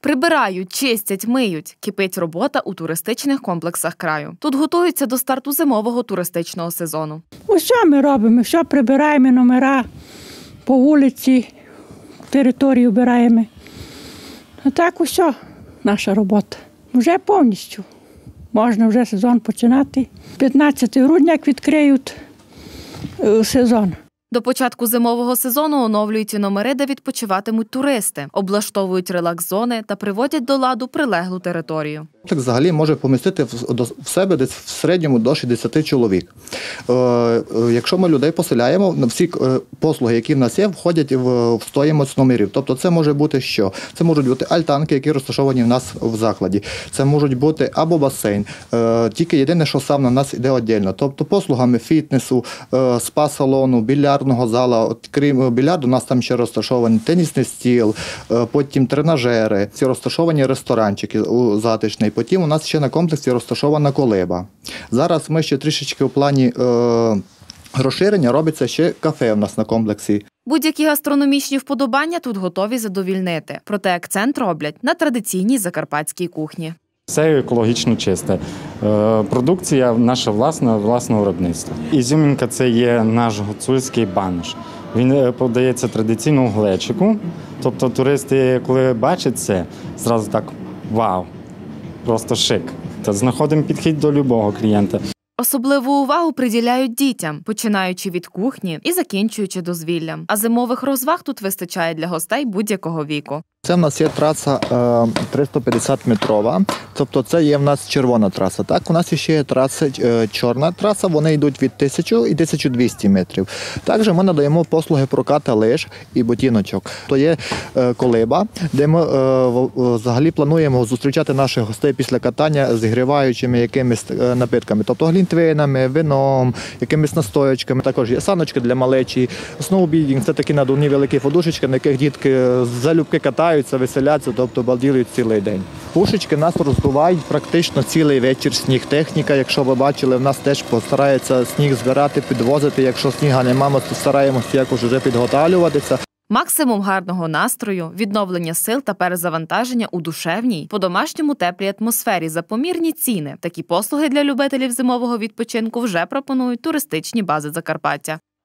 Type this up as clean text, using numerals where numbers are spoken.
Прибирають, чистять, миють. Кипить робота у туристичних комплексах краю. Тут готуються до старту зимового туристичного сезону. Усе ми робимо, все прибираємо, номера по вулиці, територію вбираємо. А так усе наша робота. Вже повністю. Можна вже сезон починати. 15 грудня, як відкриють сезон. До початку зимового сезону оновлюють і номери, де відпочиватимуть туристи, облаштовують релакс-зони та приводять до ладу прилеглу територію. Так взагалі може помістити в себе десь в середньому до 60 чоловік. Якщо ми людей поселяємо, всі послуги, які в нас є, входять в стоїмость номерів. Тобто це може бути що? Це можуть бути альтанки, які розташовані в нас в закладі. Це можуть бути або басейн. Тільки єдине, що сауна в нас йде віддільно. Тобто послугами фітнесу, спа-салону, більярдного зала. Крім більярду, у нас там ще розташований тенісний стіл, потім тренажери, ці розташовані ресторанчики затишний. Потім у нас ще на комплексі розташована колиба. Зараз ми ще трішечки у плані розширення робиться ще кафе у нас на комплексі. Будь-які гастрономічні вподобання тут готові задовільнити. Проте акцент роблять на традиційній закарпатській кухні. Все екологічно чисте. Продукція наша власного виробництва. Ізюмінка – це є наш гуцульський банош. Він подається традиційно у глечику. Тобто туристи, коли бачать це, зразу так вау, просто шик. Та знаходимо підхід до любого клієнта. Особливу увагу приділяють дітям, починаючи від кухні і закінчуючи дозвіллям. А зимових розваг тут вистачає для гостей будь-якого віку. Це в нас є траса 350-метрова, тобто це є в нас червона траса. Так, у нас ще є траса, чорна траса, вони йдуть від 1000 і 1200 метрів. Також ми надаємо послуги проката лиж і ботиночок. То є колиба, де ми взагалі плануємо зустрічати наших гостей після катання зігріваючими якимись напитками, тобто глінтвейнами, вином, якимись настоячками. Також є саночки для малечі, сноубідінг – це такі надувні великі подушечки, на яких дітки залюбки катають, веселяться, тобто балдірують цілий день. Пушечки нас роздувають практично цілий вечір сніг-техніка. Якщо ви бачили, в нас теж постараються сніг збирати, підвозити. Якщо снігу немає, то стараємося якось вже підготовлюватися. Максимум гарного настрою, відновлення сил та перезавантаження у душевній, по-домашньому теплій атмосфері за помірні ціни. Такі послуги для любителів зимового відпочинку вже пропонують туристичні бази Закарпаття.